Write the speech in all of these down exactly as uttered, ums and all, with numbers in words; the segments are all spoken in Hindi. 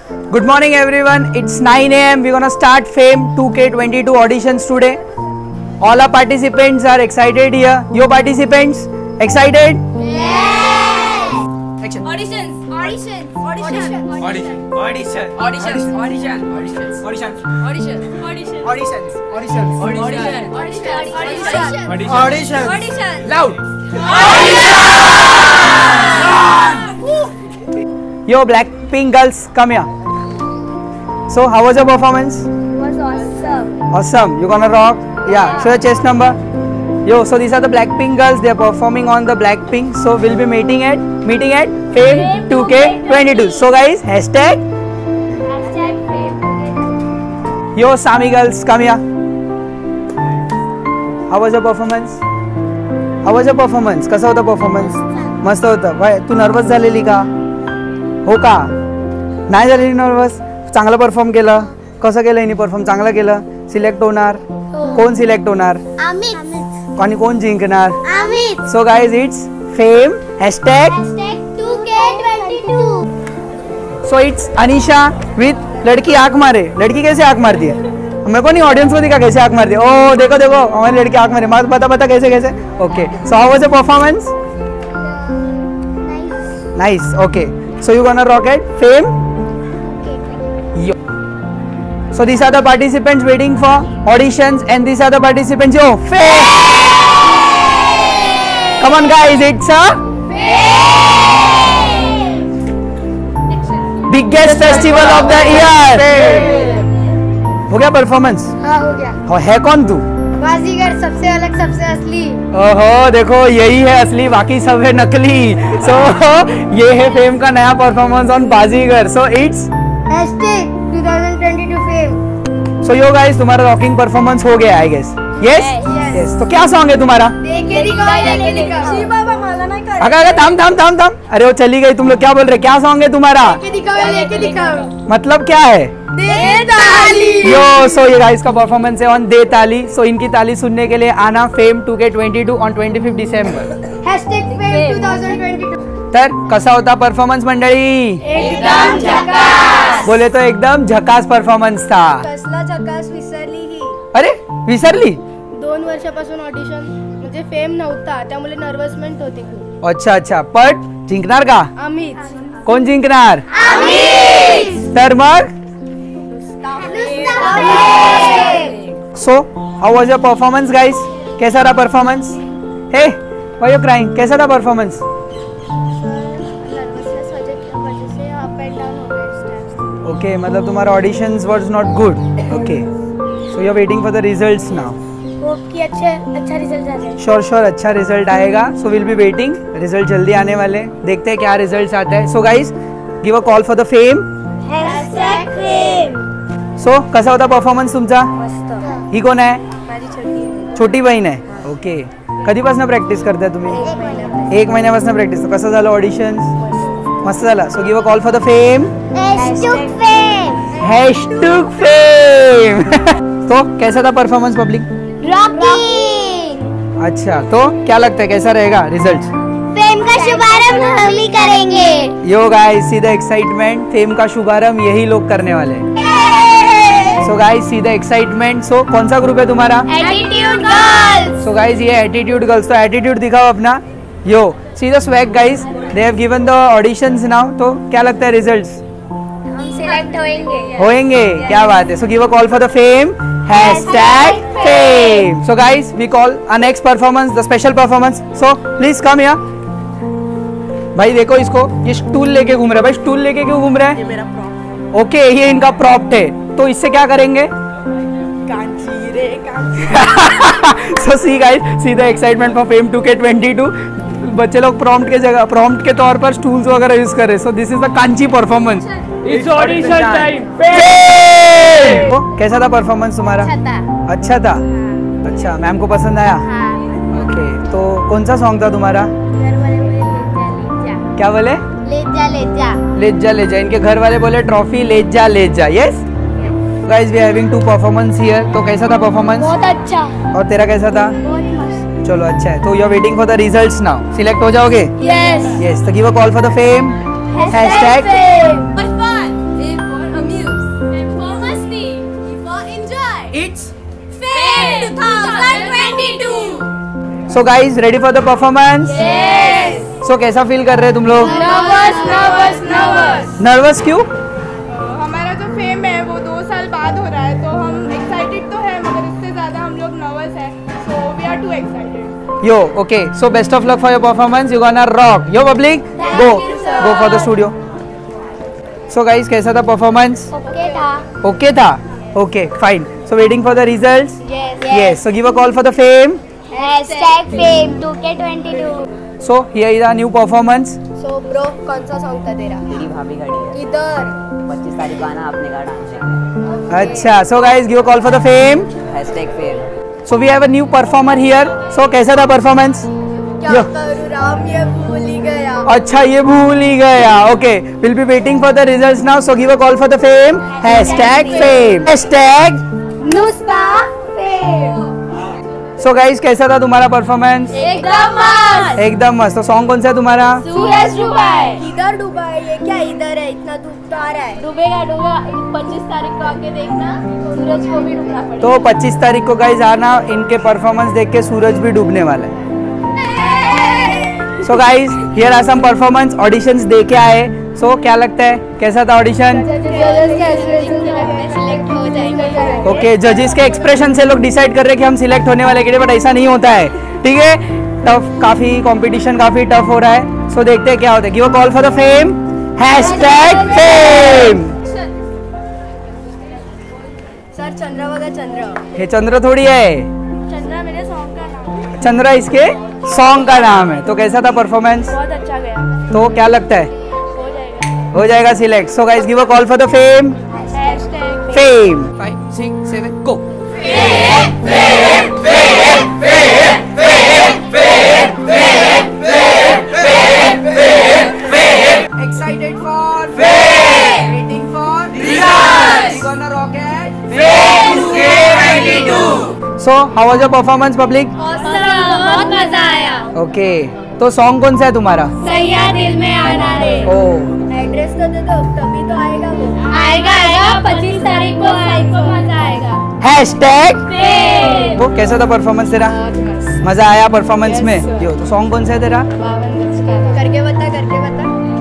Good morning everyone. It's nine A M We're gonna start Fame two K twenty-two auditions today. All our participants are excited here. Your participants excited? Yes. Action. Auditions. Auditions. Auditions. Audition. Audition. Auditions. Audition. Auditions. Auditions. Auditions. Auditions. Auditions. Auditions. Auditions. Auditions. Auditions. Auditions. Loud. Yo, Blackpink girls, come here. So, how was your performance? It was awesome. Awesome. You gonna rock? Yeah. Show your chest number. Yo, so these are the Blackpink girls. They are performing on the Blackpink. So we'll be meeting at meeting at Fame two K twenty-two. So guys, hashtag. Hashtag Fame. Yo, Sami girls, come here. How was your performance? How was your performance? कसा होता performance? मस्त होता. Why? तू nervous झालेली का? हो का? नाही झालेली nervous? चांगलं परफॉर्म केलं. कसं केलं हिने परफॉर्म? चांगलं केलं. सिलेक्ट होणार. कोण सिलेक्ट होणार? Amit. आणि कोण जिंकणार? Amit. So guys, it's Fame hashtag. Hashtag two K twenty-two. So it's Anisha with लड़की आँख मारे. लड़की कैसे आँख मारती है? मेरे को नहीं ऑडियंस को दिखा कैसे आँख मारती है. ओ देखो देखो हमारी लड़की आँख मारे. मार बता बता कैसे कैसे. Okay. So how was the performance? Nice. Nice. Okay. So you gonna rock it? Fame. Yo. So these are the participants waiting for auditions, and these are the participants. Yo, Fame. Come on, guys. It's a biggest festival of the year. हो गया परफॉर्मेंस? हाँ हो गया. और है कौन तू? बाजीगर सबसे अलग सबसे असली. ओहो देखो यही है असली, बाकी सब है नकली. सो so, ये है फेम का नया performance on Baazigar. So it's Hashtag twenty twenty-two Fame. So yo guys तुम्हारा रॉकिंग परफॉर्मेंस हो गया आई गेस. Yes yes. तो क्या सॉन्ग है तुम्हारा? देखे दिखाओ देखे दिखाओ. शी बाबा माला नहीं कर. अगर अगर थाम थाम थाम थाम. अरे वो चली गई. तुम लोग क्या बोल रहे? क्या सॉन्ग है तुम्हारा? देखे दिखाओ देखे दिखाओ. मतलब क्या है? दे ताली. यो सो ये गाइस का परफॉर्मेंस है ऑन दे ताली. सो इनकी ताली सुनने के लिए आना फेम टू के twenty two on twenty-fifth December. Hashtag Fame twenty twenty-two. तर कसा होता परफॉर्मन्स मंडळी? एकदम झकास. बोले तो एकदम झकास परफॉर्मन्स था. कसला झकास विसरली ही. अरे विसरली? दोन वर्षापासून ऑडिशन म्हणजे फेम नव्हता त्यामुळे नर्वसमेंट होती खूप. अच्छा अच्छा. पट जिंकणार का? आम्हीच. कोण जिंकणार? तर मग so how was your performance guys? कैसा रहा performance? Hey why you crying? कैसा था परफॉर्मेंस? नर्वसनेस वजह से अप एंड डाउन हो गए स्टेप्स. ओके मतलब तुम्हारा auditions was not good. Okay so you are waiting for the results now. Hope कि अच्छे अच्छा रिजल्ट आ जाए. श्योर श्योर अच्छा रिजल्ट आएगा. So will be waiting. Result जल्दी आने वाले. देखते हैं क्या रिजल्ट्स आता है. So guys give a call for the fame. Hashtag Fame. So कसा होता परफॉर्मन्स तुमचा? मस्त. ही कोण आहे? माझी छोटी छोटी बहीण आहे. ओके कधीपासून प्रॅक्टिस करताय तुम्ही? एक महिन्यापासून. एक महिन्यापासून प्रॅक्टिस. कसं झालं ऑडिशन्स? मस्त झाला. So give a call for the fame. Hashtag Fame. Hashtag fame. तो कैसा था परफॉर्मेंस पब्लिक? Rocking. अच्छा तो क्या लगता है कैसा रहेगा रिजल्ट? फेम का शुभारंभ हम ही करेंगे. Yo guys see the excitement. Fame का शुभारंभ यही लोग करने वाले हैं. So guys see the excitement. So कौन सा ग्रुप है तुम्हारा? Attitude Girls. सो गाइस ये एटीट्यूड गर्ल्स. तो एटीट्यूड दिखाओ अपना. Yo see the swag guys. They have given the auditions now. तो क्या लगता है रिजल्ट्स? हम सिलेक्ट होएंगे. होएंगे. क्या बात है. So give a call for the fame. Hashtag Fame. So guys, we call our next performance, the special performance. So please come here. भाई देखो इसको, ये स्टूल लेके घूम रहा है. भाई स्टूल लेके क्यों घूम रहा है? ये मेरा प्रॉप. ओके okay, ये इनका प्रॉप्ट है. तो इससे क्या करेंगे? कांची रे Kanchi. So see guys, see the excitement for Fame two K twenty-two. बच्चे लोग प्रॉम्प्ट के जगह प्रॉम्प्ट के तौर पर स्टूल्स वगैरह यूज कर रहे. So this is the Kanchi performance. It's audition time. तो कैसा था परफॉर्मेंस तुम्हारा? अच्छा था. अच्छा था. अच्छा मैम को पसंद आया? हाँ. ओके तो कौन सा सॉन्ग था तुम्हारा? घर वाले बोले ले जा क्या बोले? ले जा ले जा. ले जा ले जा. इनके घर वाले बोले ट्रॉफी ले जा ले जा. Yes guys we are having two performance here. तो कैसा था परफॉर्मेंस? बहुत अच्छा. और तेरा कैसा था? बहुत मस्त. चलो अच्छा है. तो you are waiting for the results now. Select हो जाओगे? यस. यस. तो give a call for the fame. Hashtag Fame. Fun. So guys ready for the performance? So कैसा फील कर रहे हैं तुम लोग? नर्वस नर्वस नर्वस नर्वस क्यों? हमारा जो फेम है वो दो साल बाद हो रहा है, तो हम एक्साइटेड तो है मगर इससे ज्यादा हम लोग नर्वस है, so we are too excited. Yo okay, so best of luck for your performance, you gonna rock. Yo public, go go for the studio. So guys कैसा था परफॉर्मेंस? ओके था। ओके था, okay fine. So waiting for the results? Yes, so give a call for the fame. Hashtag fame two के twenty two. So here is a new performance. So bro कौन सा सॉन्ग था तेरा? मेरी भाभी खड़ी है, इधर पच्चीस तारीख को आना, आपने कहा डांस है। अच्छा, so guys give a call for the fame. Hashtag fame. So we have a new performer here. So कैसा था परफॉर्मेंस? क्या करूँ राम, ये भूल ही गया। अच्छा, ये भूल ही गया। Okay, will be waiting for the results now, so give a call for the fame. Hashtag fame, hashtag नुस्ता फेम। सो गाइज कैसा था तुम्हारा परफॉर्मेंस? एकदम मस्त। एकदम मस्त। तो सॉन्ग कौन सा है तुम्हारा? सूरज डूबाए। इधर डूबा है, ये क्या इधर है, इतना धूप तो आ रहा है। डूबेगा डूबेगा, पच्चीस तारीख को आके देखना, सूरज को भी डूबना पड़ेगा। तो पच्चीस तारीख को गाइज आना, इनके परफॉर्मेंस देख के सूरज भी डूबने वाला है। So guys here are some performance, auditions दे के आए। सो क्या लगता है, कैसा था ऑडिशन? सिलेक्ट हो जाएंगे। ओके, जजेस के एक्सप्रेशन से लोग डिसाइड कर रहे हैं कि हम सिलेक्ट होने वाले के, बट ऐसा नहीं होता है, ठीक है। टफ, काफी कंपटीशन काफी टफ हो रहा है। सो देखते हैं क्या होता है। Give a call for the fame. Hashtag fame. Sir Chandra बघा चंद्र। ये चंद्र थोड़ी है, चंद्र मेरे सॉन्ग का नाम है। चंद्रा इसके सॉन्ग का नाम है। तो कैसा था परफॉर्मेंस? बहुत अच्छा गया, तो क्या लगता है हो जाएगा। हो जाएगा select? So guys give a call for the fame. Hashtag fame. Five, six, seven, go. Excited for fame, waiting for results. We gonna rock it. Fame two K twenty-two. So how was your performance, public? बहुत मजा आया। Okay. तो सॉन्ग कौन सा है तुम्हारा? सैया दिल में आना रे। ओ, एड्रेस तो दे दो, तभी तो आएगा वो। आएगा आएगा, पच्चीस तारीख को आएगा, मजा आएगा। Hashtag fame. वो कैसा था परफॉर्मेंस तेरा? मजा आया परफॉर्मेंस में? यो, तो सॉन्ग कौन सा है तेरा? करके बता, करके बता।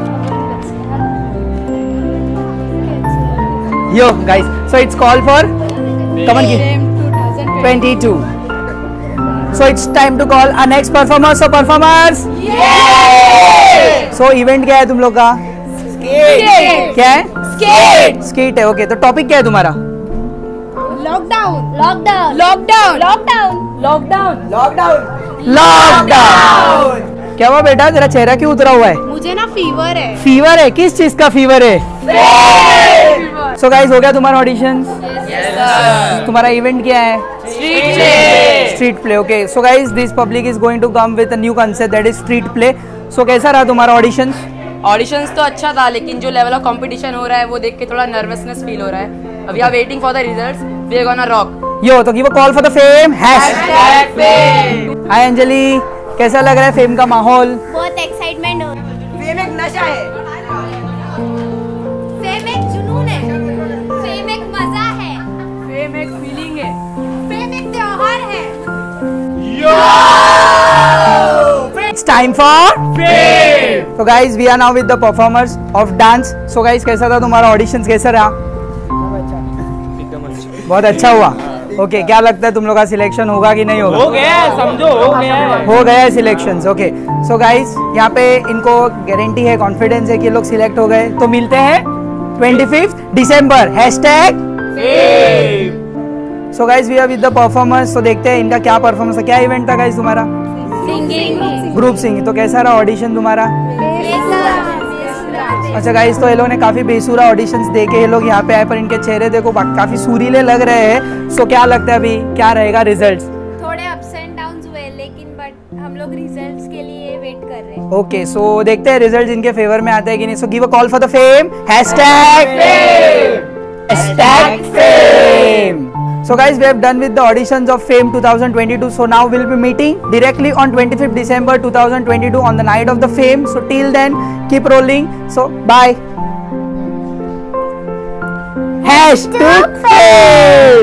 Yo guys, so it's call for come on twenty-two. So it's time to call our next performer. So performers, so event क्या है तुम लोग का? क्या है? स्केट। स्केट है। ओके, तो टॉपिक क्या है तुम्हारा? Lockdown lockdown lockdown lockdown lockdown lockdown. Lockdown. क्या हुआ बेटा, तेरा चेहरा क्यों उतरा हुआ है? मुझे ना फीवर है। फीवर है? किस चीज का फीवर है? सो गाइस हो गया तुम्हारा ऑडिशन? तुम्हारा इवेंट क्या है? Street play. Street play. Okay, so guys this public is going to come with a new concept that is street play. So कैसा रहा तुम्हारा ऑडिशन? ऑडिशंस तो अच्छा था, लेकिन जो लेवल ऑफ कंपटीशन हो रहा है वो देख के थोड़ा नर्वसनेस फील हो रहा है। अभी are waiting for the results, we are gonna rock. Yo, तो give a call for the fame. Hashtag fame. Hi Anjali, कैसा लग रहा है फेम का माहौल? बहुत एक्साइटमेंट हो रहा है। फेम एक नशा है। फेम एक जुनून है। फेम एक मजा है। फेम एक फीलिंग है। फेम एक त्योहार है। It's time for fame. So guys, we are now with the performers of dance. So guys, कैसा था तुम्हारा ऑडिशन? कैसा रहा? बहुत अच्छा हुआ। ओके, okay, क्या लगता है तुम लोग का सिलेक्शन होगा कि नहीं होगा? हो गया है, समझो हो गया है। हो गया है सिलेक्शन। ओके, सो गाइस यहाँ पे इनको गारंटी है, कॉन्फिडेंस है कि ये लोग सिलेक्ट हो गए। तो मिलते हैं पच्चीस दिसंबर। Hashtag Fame. So guys we are with the performers. तो देखते हैं इनका क्या परफॉर्मेंस है। क्या इवेंट था गाइस तुम्हारा? सिंगिंग। Group singing. तो कैसा रहा ऑडिशन तुम्हारा? अच्छा गाइस, तो ये लोग ने काफी बेसुरा ऑडिशंस दे के ये लोग यहाँ पे आए, पर इनके चेहरे देखो काफी सुरीले लग रहे हैं। सो क्या लगता है अभी क्या रहेगा रिजल्ट्स? थोड़े अप्स एंड डाउन्स हुए, लेकिन बट हम लोग रिजल्ट्स के लिए वेट कर रहे हैं। ओके, सो देखते हैं रिजल्ट इनके फेवर में आते हैं कि नहीं। So give a call for the fame. Hashtag fame. Hashtag fame. So guys, we have done with the auditions of Fame twenty twenty-two. So now we'll be meeting directly on twenty-fifth December twenty twenty-two on the night of the Fame. So till then, keep rolling. So bye. Hashtag Fame.